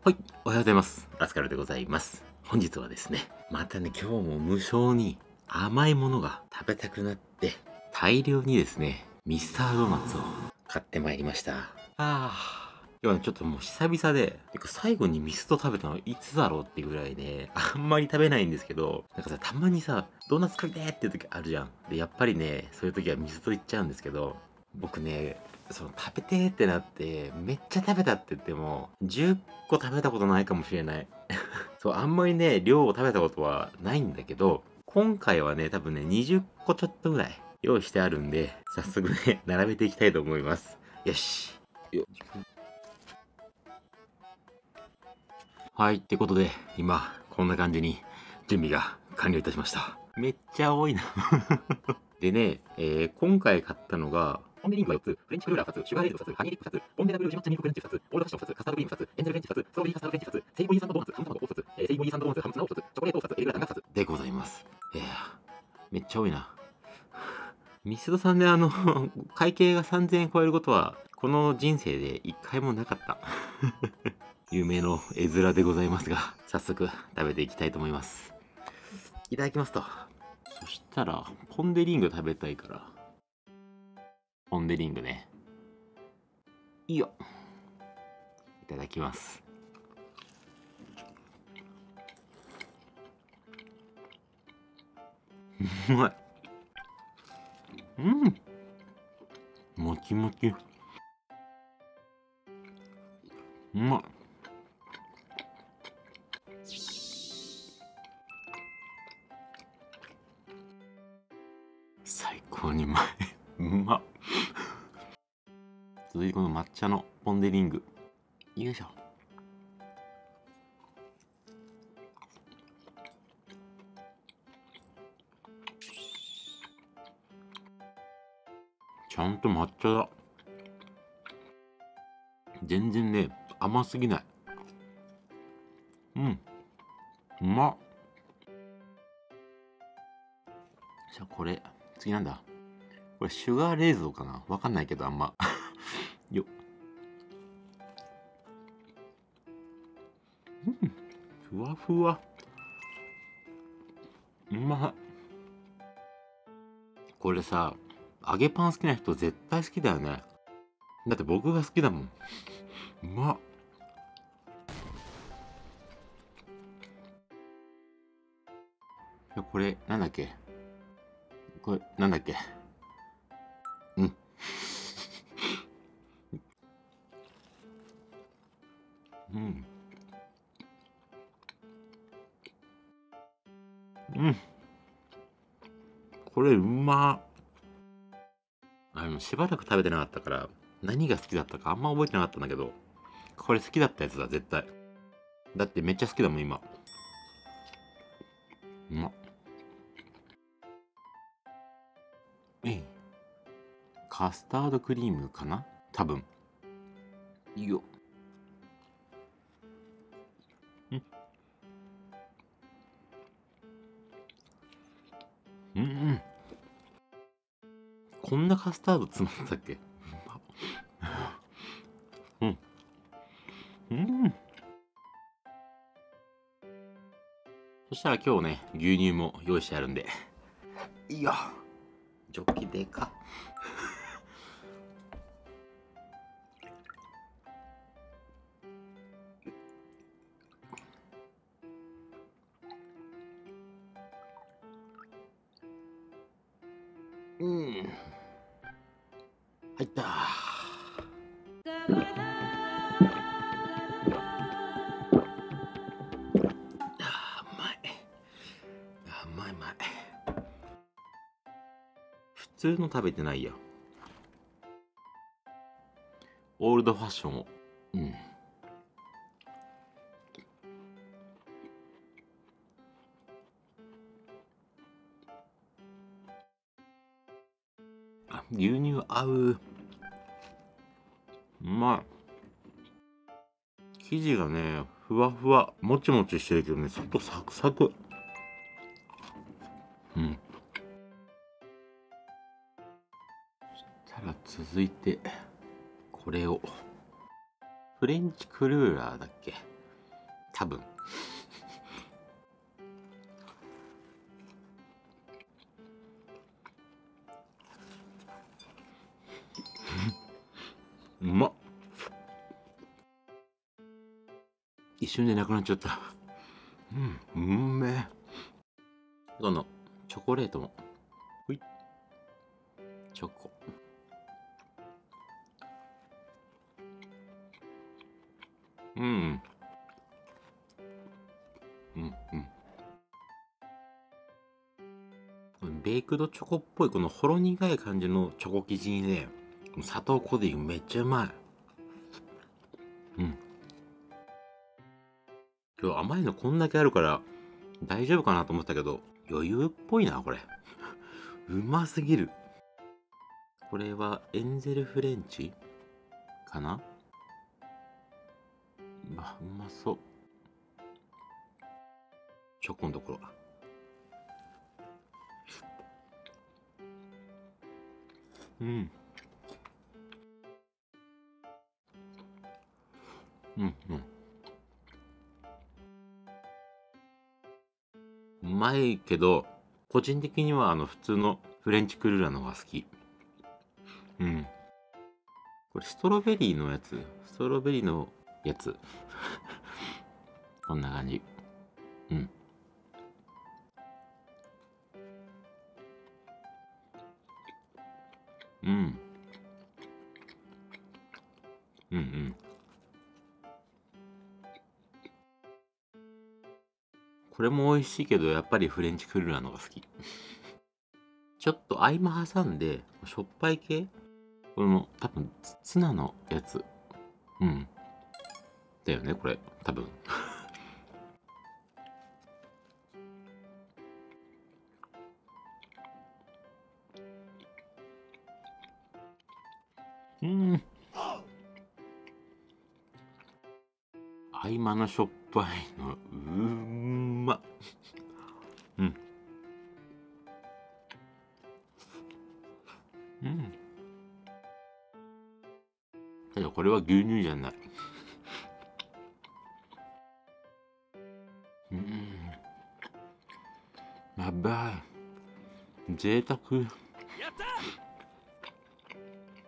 はい、おはようございます。ラスカルでございます。本日はですね、またね、今日も無性に甘いものが食べたくなって、大量にですね、ミスタードーナツを買ってまいりました。今日はね、ちょっともう久々で、てか最後にミスト食べたのいつだろうっていうぐらいね、あんまり食べないんですけど、なんかさ、たまにさ、ドーナツ食いてーっていう時あるじゃん。で、やっぱりね、そういう時はミストいっちゃうんですけど、僕ね、その食べてーってなって、めっちゃ食べたって言っても、10個食べたことないかもしれない。そう、あんまりね、量を食べたことはないんだけど、今回はね、多分ね、20個ちょっとぐらい用意してあるんで、早速ね、並べていきたいと思います。よし。はい、ってことで、今、こんな感じに準備が完了いたしました。めっちゃ多いな。でね、今回買ったのが、ポンデリングが4つ、フレンチクルーラー2つ、シュガーレーズ2つ、ハニーリップ2つ、ボンデダブルジマッチミルクフレンチ2つ、オールドファッション2つ、カスタードクリーム2つ、エンゼルフレンチ2つ、ストロベリーカスタードフレンチ2つ、セイボリーサンドドーナツ、ハム卵1つ、セイボリーサンドドーナツ、ハムツナを1つ、チョコレートを2つ、エルグラタンが2つでございます。めっちゃ多いな。ミスドさんで会計が3000円超えることは、この人生で1回もなかった。有名の絵面でございますが、早速食べていきたいと思います。いただきますと。そしたら、ポンデリング食べたいから、ポンデリングね。いいよ。いただきます。うまい。もちもち。うまい。最高にうまい。うまっ。続いてこの抹茶のポンデリング。よいしょ。ちゃんと抹茶だ。全然ね、甘すぎない。うまっ。じゃあこれ、次なんだ。これシュガーレーズンかな、わかんないけどあんま。よっ。ふわふわ。うまい。これさ、揚げパン好きな人絶対好きだよね。だって僕が好きだもん。うまっ。これ、なんだっけ、これ、なんだっけ。うん。これ、うまっ。しばらく食べてなかったから、何が好きだったかあんま覚えてなかったんだけど、これ好きだったやつだ、絶対。だってめっちゃ好きだもん、今。うまっ。カスタードクリームかな多分。いいよ。こんなカスタード詰まったっけ。そしたら今日ね、牛乳も用意してあるんで。いいよ。ジョッキでかっ。入った。甘い。普通の食べてないや。オールドファッションを。牛乳合う。うまい。生地がね、ふわふわ、もちもちしてるけどね、外サクサク。そしたら続いて、これを。フレンチクルーラーだっけ。 多分。うまっ。一瞬でなくなっちゃった。うん、うんめえ。このチョコレートも。ほい。チョコ。うん。うんうん。ベイクドチョコっぽいこのほろ苦い感じのチョコ生地にね、砂糖コーティングめっちゃうまい。うん。今日甘いのこんだけあるから大丈夫かなと思ったけど、余裕っぽいな、これ。うますぎる。これはエンゼルフレンチかな。うまそう。チョコのところ。うん。うんうん。うまいけど、個人的には普通のフレンチクルーラーの方が好き。うん。これストロベリーのやつ。ストロベリーのやつ。こんな感じ。うん。うん。うんうん。これも美味しいけど、やっぱりフレンチクルーラーの方が好き。ちょっと合間挟んで、しょっぱい系この、多分、ツナのやつ。うん。だよね、これ。多分。うん。合間のしょっぱいの、まっ。うん。うん。ただこれは牛乳じゃない。うん。やばい。贅沢。うん。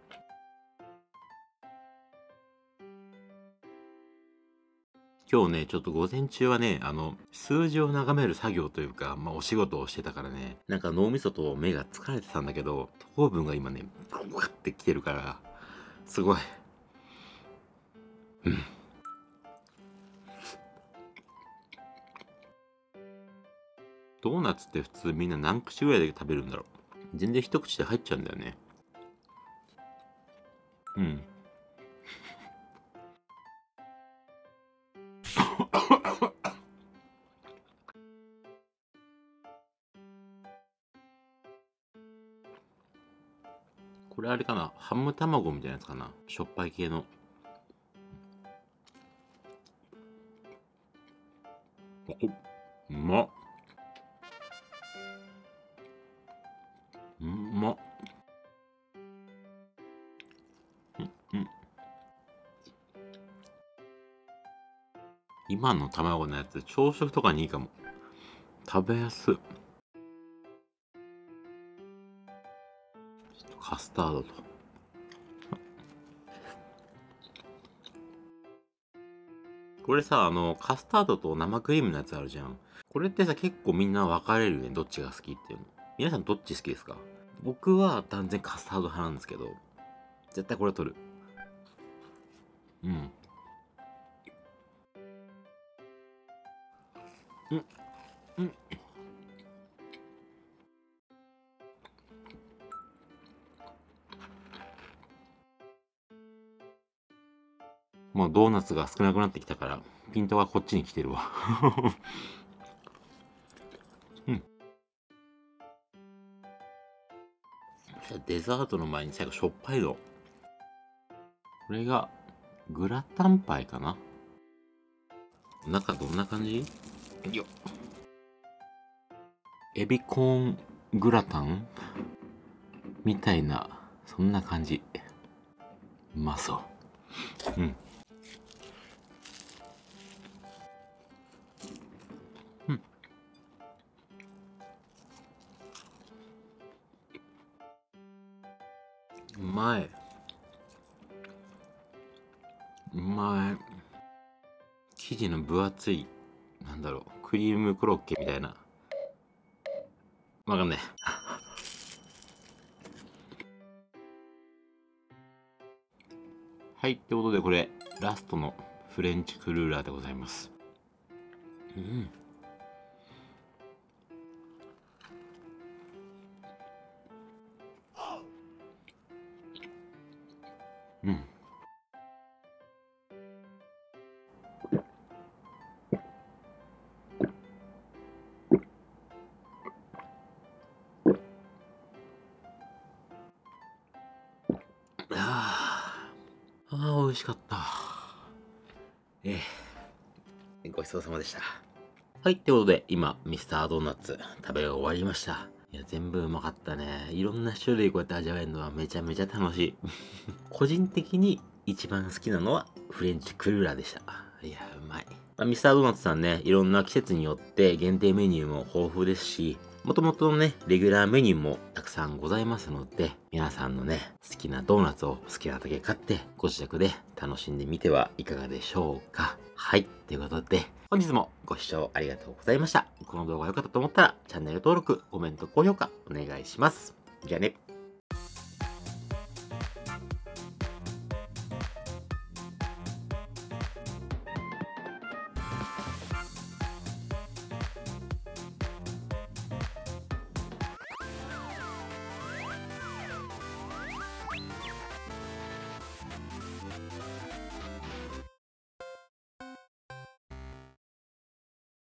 今日ね、ちょっと午前中はね、数字を眺める作業というか、お仕事をしてたからね、なんか脳みそと目が疲れてたんだけど、糖分が今ね、ブワってきてるから、すごい。うん。ドーナツって普通みんな何口ぐらいで食べるんだろう。全然一口で入っちゃうんだよね。うん。これあれかな、ハム卵みたいなやつかな、しょっぱい系の。うまっ。うまっ。うん。今の卵のやつ朝食とかにいいかも。食べやすい。カスタードと。これさ、カスタードと生クリームのやつあるじゃん。これってさ、結構みんな分かれるよね。どっちが好きっていうの。皆さんどっち好きですか？僕は断然カスタード派なんですけど、絶対これ取る。うん。うん。うん。もうドーナツが少なくなってきたから、ピントがこっちに来てるわ。うん。じゃあデザートの前に最後しょっぱいの。これがグラタンパイかな。中どんな感じ？よっ。エビコーングラタンみたいな、そんな感じ。うまそう。うん。 うまい。うまい。生地の分厚い、なんだろう、クリームコロッケみたいな。わかんない。はい、ってことでこれ、ラストのフレンチクルーラーでございます。うん。うん。美味しかった。ごちそうさまでした。はい、ってことで、今、ミスタードーナツ食べ終わりました。いや、全部うまかったね。いろんな種類こうやって味わえるのはめちゃめちゃ楽しい。個人的に一番好きなのはフレンチクルーラーでした。いや、うまい。ミスタードーナツさんね、いろんな季節によって限定メニューも豊富ですし、もともとのね、レギュラーメニューもたくさんございますので、皆さんのね、好きなドーナツを好きなだけ買って、ご自宅で楽しんでみてはいかがでしょうか。はい、ということで、本日もご視聴ありがとうございました。この動画が良かったと思ったら、チャンネル登録、コメント、高評価お願いします。じゃあね。